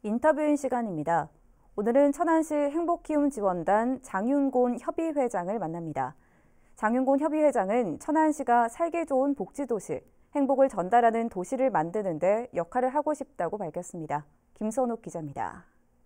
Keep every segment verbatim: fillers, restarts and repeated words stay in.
인터뷰인 시간입니다. 오늘은 천안시 행복키움지원단 장윤곤 협의회장을 만납니다. 장윤곤 협의회장은 천안시가 살기 좋은 복지도시, 행복을 전달하는 도시를 만드는 데 역할을 하고 싶다고 밝혔습니다. 김선욱 기자입니다.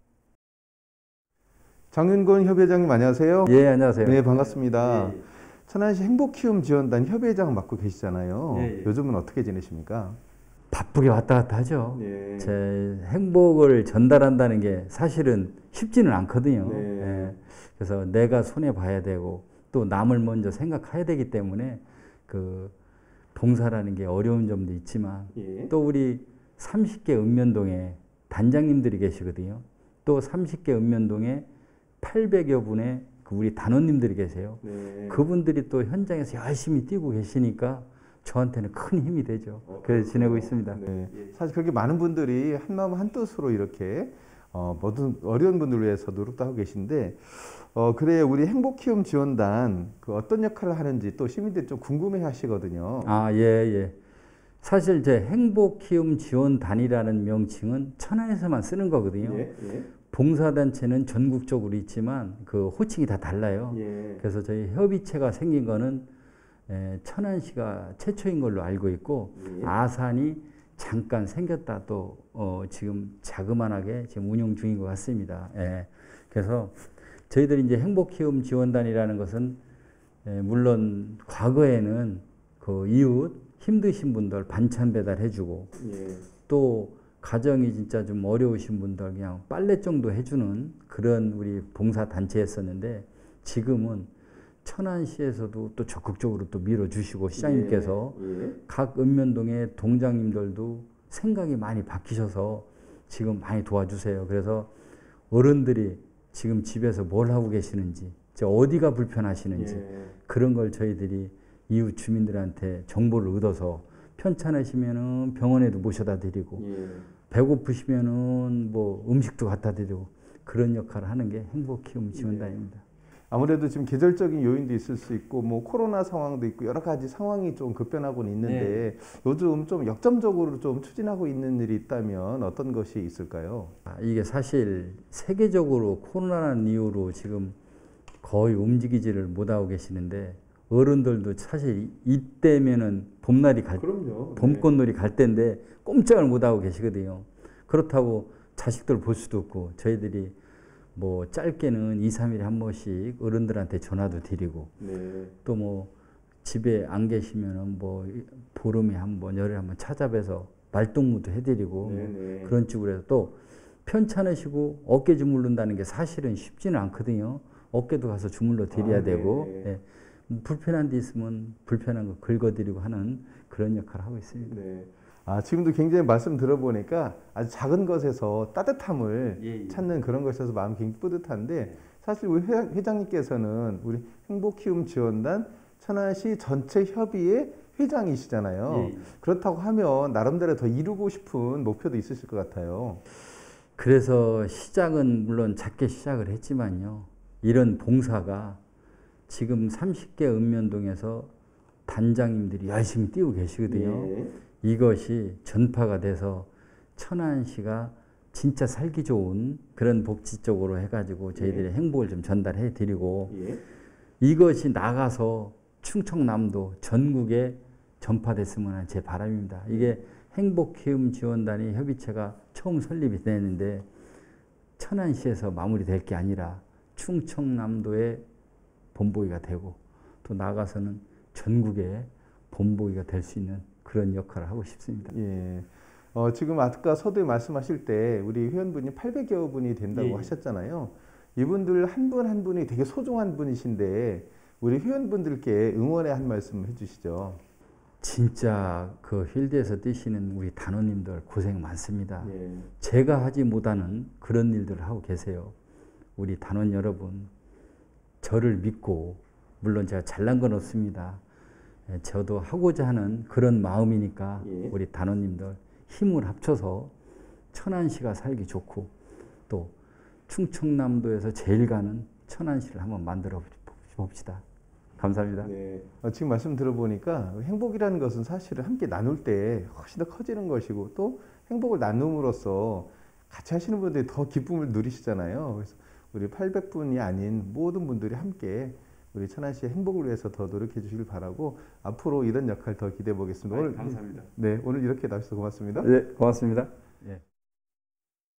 장윤곤 협의회장님 안녕하세요. 예, 안녕하세요. 네, 반갑습니다. 예, 예. 천안시 행복키움지원단 협의회장 맡고 계시잖아요. 예, 예. 요즘은 어떻게 지내십니까? 바쁘게 왔다 갔다 하죠. 네. 제 행복을 전달한다는 게 사실은 쉽지는 않거든요. 네. 예. 그래서 내가 손해 봐야 되고 또 남을 먼저 생각해야 되기 때문에 그 봉사라는 게 어려운 점도 있지만 예. 또 우리 삼십 개 읍면동에 단장님들이 계시거든요. 또 삼십 개 읍면동에 팔백여 분의 그 우리 단원님들이 계세요. 네. 그분들이 또 현장에서 열심히 뛰고 계시니까 저한테는 큰 힘이 되죠. 어, 그래서 지내고 있습니다. 네. 사실 그렇게 많은 분들이 한마음 한뜻으로 이렇게 어, 모든 어려운 분들을 위해서 노력도 하고 계신데 어, 그래 우리 행복키움지원단 그 어떤 역할을 하는지 또 시민들이 좀 궁금해 하시거든요. 아, 예, 예. 사실 제 행복키움지원단이라는 명칭은 천안에서만 쓰는 거거든요. 예, 예. 봉사단체는 전국적으로 있지만 그 호칭이 다 달라요. 예. 그래서 저희 협의체가 생긴 거는 에, 천안시가 최초인 걸로 알고 있고 예. 아산이 잠깐 생겼다 또 어, 지금 자그만하게 지금 운영 중인 것 같습니다. 예. 그래서 저희들이 이제 행복키움지원단이라는 것은 에, 물론 과거에는 그 이웃 힘드신 분들 반찬 배달해주고 예. 또 가정이 진짜 좀 어려우신 분들 그냥 빨래 정도 해주는 그런 우리 봉사단체였었는데 지금은 천안시에서도 또 적극적으로 또 밀어주시고 시장님께서 예. 예. 각 읍면동의 동장님들도 생각이 많이 바뀌셔서 지금 많이 도와주세요. 그래서 어른들이 지금 집에서 뭘 하고 계시는지 어디가 불편하시는지 예. 그런 걸 저희들이 이웃 주민들한테 정보를 얻어서 편찮으시면은 병원에도 모셔다 드리고 예. 배고프시면은 뭐 음식도 갖다 드리고 그런 역할을 하는 게 행복키움지원단입니다. 아무래도 지금 계절적인 요인도 있을 수 있고 뭐 코로나 상황도 있고 여러 가지 상황이 좀 급변하고는 있는데 네. 요즘 좀 역점적으로 좀 추진하고 있는 일이 있다면 어떤 것이 있을까요? 아, 이게 사실 세계적으로 코로나라는 이유로 지금 거의 움직이지를 못하고 계시는데 어른들도 사실 이때면은 봄날이 갈, 그럼요. 봄꽃놀이 갈 때인데 꼼짝을 못하고 계시거든요. 그렇다고 자식들 볼 수도 없고 저희들이 뭐 짧게는 이, 삼 일에 한 번씩 어른들한테 전화도 드리고 네. 또 뭐 집에 안 계시면은 뭐 보름에 한 번, 열흘에 한 번 찾아뵈서 말동무도 해드리고 뭐 그런 쪽으로 해서 또 편찮으시고 어깨 주물른다는 게 사실은 쉽지는 않거든요. 어깨도 가서 주물러 드려야 아, 되고 네. 예. 불편한 데 있으면 불편한 거 긁어드리고 하는 그런 역할을 하고 있습니다. 네. 아, 지금도 굉장히 말씀 들어보니까 아주 작은 것에서 따뜻함을 예, 예. 찾는 그런 것에서 마음이 굉장히 뿌듯한데 사실 우리 회장, 회장님께서는 우리 행복키움지원단 천안시 전체 협의회 회장이시잖아요. 예, 예. 그렇다고 하면 나름대로 더 이루고 싶은 목표도 있으실 것 같아요. 그래서 시작은 물론 작게 시작을 했지만요. 이런 봉사가 지금 삼십 개 읍면동에서 단장님들이 열심히 뛰고 계시거든요. 예. 이것이 전파가 돼서 천안시가 진짜 살기 좋은 그런 복지 쪽으로 해가지고 저희들의 예. 행복을 좀 전달해 드리고 예. 이것이 나가서 충청남도 전국에 전파됐으면 하는 제 바람입니다. 이게 행복키움지원단이 협의체가 처음 설립이 됐는데 천안시에서 마무리될 게 아니라 충청남도의 본보기가 되고 또 나가서는 전국의 본보기가 될 수 있는 그런 역할을 하고 싶습니다. 예. 어, 지금 아까 서두에 말씀하실 때 우리 회원분이 팔백여 분이 된다고 예. 하셨잖아요. 이분들 한 분 한 분이 되게 소중한 분이신데 우리 회원분들께 응원의 한 말씀 해주시죠. 진짜 그 필드에서 뛰시는 우리 단원님들 고생 많습니다. 예. 제가 하지 못하는 그런 일들을 하고 계세요. 우리 단원 여러분 저를 믿고 물론 제가 잘난 건 없습니다. 저도 하고자 하는 그런 마음이니까 예. 우리 단원님들 힘을 합쳐서 천안시가 살기 좋고 또 충청남도에서 제일 가는 천안시를 한번 만들어 봅시다. 감사합니다. 네. 어, 지금 말씀 들어보니까 행복이라는 것은 사실은 함께 나눌 때 훨씬 더 커지는 것이고 또 행복을 나눔으로써 같이 하시는 분들이 더 기쁨을 누리시잖아요. 그래서 우리 팔백 분이 아닌 모든 분들이 함께 우리 천안시의 행복을 위해서 더 노력해 주시길 바라고 앞으로 이런 역할 더 기대해 보겠습니다. 네, 오늘 감사합니다. 네, 오늘 이렇게 나와주셔서 고맙습니다. 네, 고맙습니다. 예.